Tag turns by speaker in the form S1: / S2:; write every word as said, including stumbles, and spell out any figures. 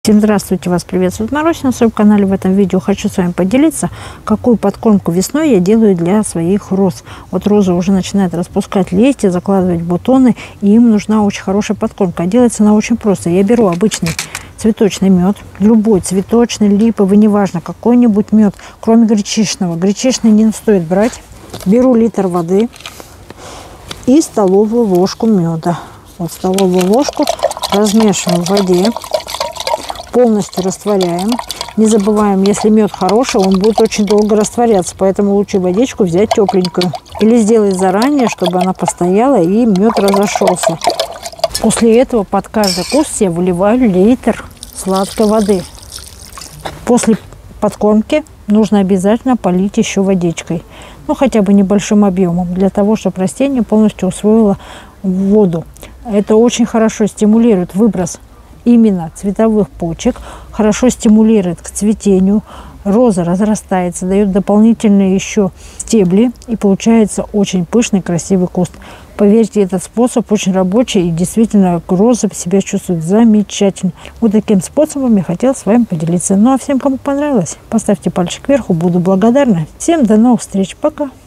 S1: Всем здравствуйте, вас приветствует Маруся на своем канале. В этом видео хочу с вами поделиться, какую подкормку весной я делаю для своих роз. Вот розы уже начинают распускать листья, закладывать бутоны, и им нужна очень хорошая подкормка. Делается она очень просто. Я беру обычный цветочный мед, любой цветочный, липовый, неважно, какой-нибудь мед, кроме гречишного. Гречишный не стоит брать. Беру литр воды и столовую ложку меда. Вот столовую ложку размешиваем в воде. Полностью растворяем. Не забываем, если мед хороший, он будет очень долго растворяться, поэтому лучше водичку взять тепленькую. Или сделать заранее, чтобы она постояла и мед разошелся. После этого под каждый куст я выливаю литр сладкой воды. После подкормки нужно обязательно полить еще водичкой. Ну, хотя бы небольшим объемом, для того, чтобы растение полностью усвоило воду. Это очень хорошо стимулирует выброс именно цветовых почек, хорошо стимулирует к цветению. Роза разрастается, дает дополнительные еще стебли, и получается очень пышный, красивый куст. Поверьте, этот способ очень рабочий, и действительно роза себя чувствует замечательно. Вот таким способом я хотела с вами поделиться. Ну а всем, кому понравилось, поставьте пальчик вверх, буду благодарна. Всем до новых встреч, пока!